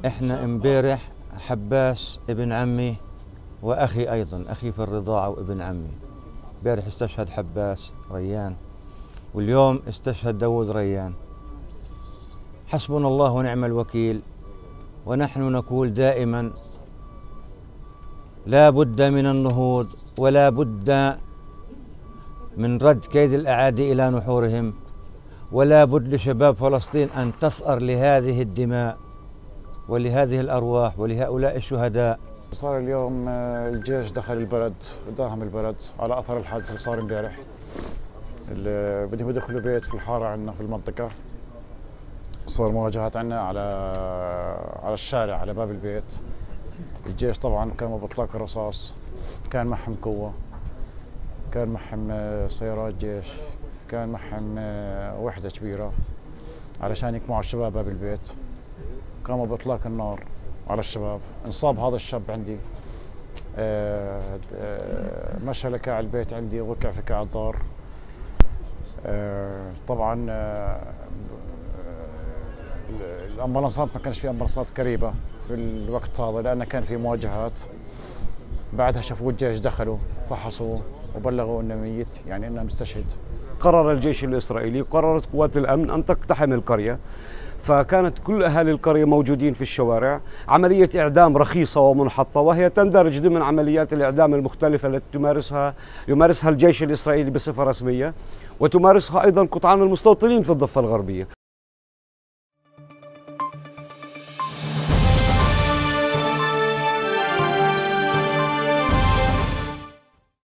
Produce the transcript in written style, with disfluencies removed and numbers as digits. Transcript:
احنا امبارح حباس ابن عمي واخي ايضا، اخي في الرضاعه وابن عمي. امبارح استشهد حباس ريان واليوم استشهد داود ريان. حسبنا الله ونعم الوكيل، ونحن نقول دائما لا بد من النهوض ولا بد من رد كيد الأعادي إلى نحورهم، ولا بد لشباب فلسطين أن تثأر لهذه الدماء ولهذه الأرواح ولهؤلاء الشهداء. صار اليوم الجيش دخل البلد وداهم البلد على أثر الحادث اللي صار امبارح. بدهم يدخلوا بيت في الحارة عندنا في المنطقة، صار مواجهات عندنا على الشارع على باب البيت. الجيش طبعا كانوا بإطلاق الرصاص، كان معهم قوة، كان معهم سيارات جيش، كان معهم وحدة كبيرة علشان يقمعوا الشباب باب البيت. قاموا بإطلاق النار على الشباب. انصاب هذا الشاب عندي، مشى لكاع البيت عندي ووقع في كاع الدار. طبعا الامبولانسات ما كانش في امبولانسات قريبه في الوقت هذا لان كان في مواجهات. بعدها شافوا الجيش دخلوا فحصوا وبلغوا انه ميت، يعني انه مستشهد. قرر الجيش الإسرائيلي، قررت قوات الأمن أن تقتحم القرية، فكانت كل أهالي القرية موجودين في الشوارع. عملية إعدام رخيصة ومنحطة، وهي تندرج ضمن عمليات الإعدام المختلفة التي يمارسها الجيش الإسرائيلي بصفة رسمية، وتمارسها أيضا قطعان من المستوطنين في الضفة الغربية.